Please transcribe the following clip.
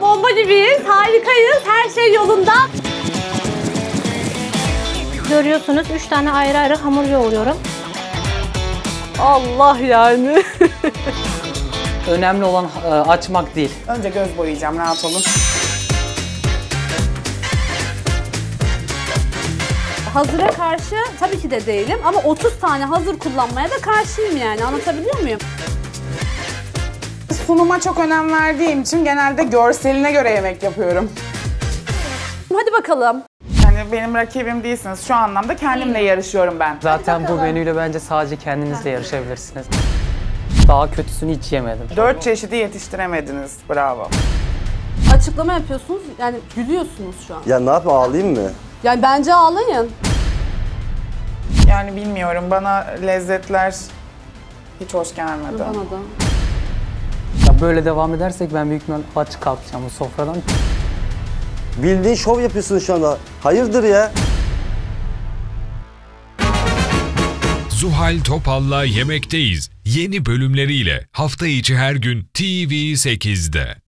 bomba gibiyiz, harikayız, her şey yolunda. Görüyorsunuz 3 tane ayrı ayrı hamur yoğuruyorum. Allah yani. Önemli olan açmak değil. Önce göz boyayacağım, rahat olun. Hazıra karşı tabii ki de değilim ama 30 tane hazır kullanmaya da karşıyım yani, anlatabiliyor muyum? Sunuma çok önem verdiğim için genelde görseline göre yemek yapıyorum. Hadi bakalım. Yani benim rakibim değilsiniz. Şu anlamda kendimle yarışıyorum ben. Zaten bu menüyle bence sadece kendinizle yarışabilirsiniz. Daha kötüsünü hiç yemedim. 4 çeşidi yetiştiremediniz. Bravo. Açıklama yapıyorsunuz, yani gülüyorsunuz şu an. Ya ne yapayım, ağlayayım mı? Yani bence ağlayın. Yani bilmiyorum, bana lezzetler hiç hoş gelmedi. Bana da. Ya böyle devam edersek ben büyük ihtimal aç kalkacağım bu sofradan. Bildiğin şov yapıyorsun şu anda. Hayırdır ya? Zuhal Topal'la Yemekteyiz yeni bölümleriyle hafta içi her gün TV8'de.